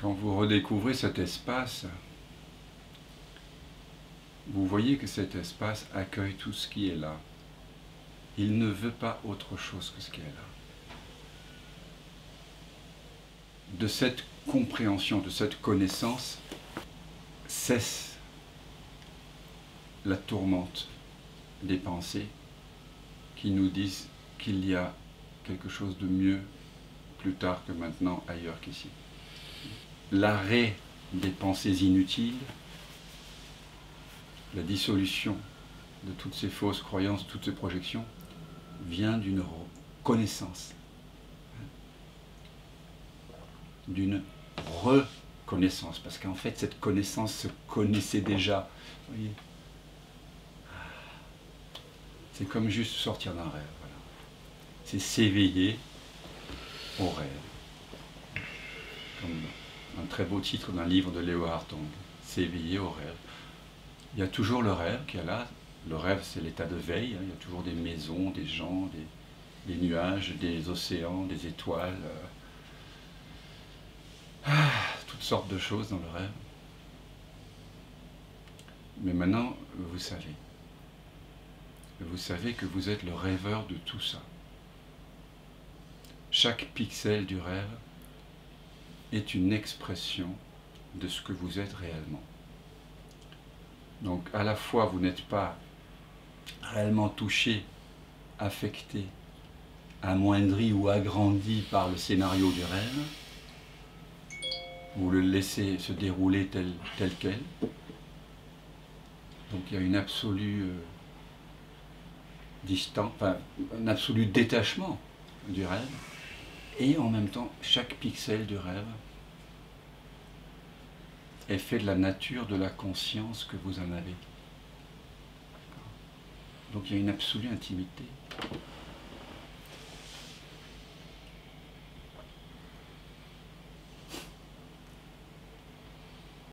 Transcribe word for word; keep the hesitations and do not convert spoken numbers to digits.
Quand vous redécouvrez cet espace, vous voyez que cet espace accueille tout ce qui est là. Il ne veut pas autre chose que ce qui est là. De cette compréhension, de cette connaissance, cesse la tourmente des pensées qui nous disent qu'il y a quelque chose de mieux plus tard que maintenant, ailleurs qu'ici. L'arrêt des pensées inutiles, la dissolution de toutes ces fausses croyances, toutes ces projections, vient d'une connaissance, d'une reconnaissance, parce qu'en fait cette connaissance se connaissait déjà. Vous voyez, c'est comme juste sortir d'un rêve, voilà. C'est s'éveiller au rêve. Comme un très beau titre d'un livre de Léo Hartong, s'éveiller au rêve. Il y a toujours le rêve qui est là. Le rêve, c'est l'état de veille. Il y a toujours des maisons, des gens, des, des nuages, des océans, des étoiles. Ah, toutes sortes de choses dans le rêve. Mais maintenant, vous savez. Vous savez que vous êtes le rêveur de tout ça. Chaque pixel du rêve est une expression de ce que vous êtes réellement. Donc à la fois vous n'êtes pas réellement touché, affecté, amoindri ou agrandi par le scénario du rêve, vous le laissez se dérouler tel, tel quel. Donc il y a une absolue euh, distance, enfin, un absolu détachement du rêve, et en même temps chaque pixel du rêve est fait de la nature de la conscience que vous en avez. Donc il y a une absolue intimité.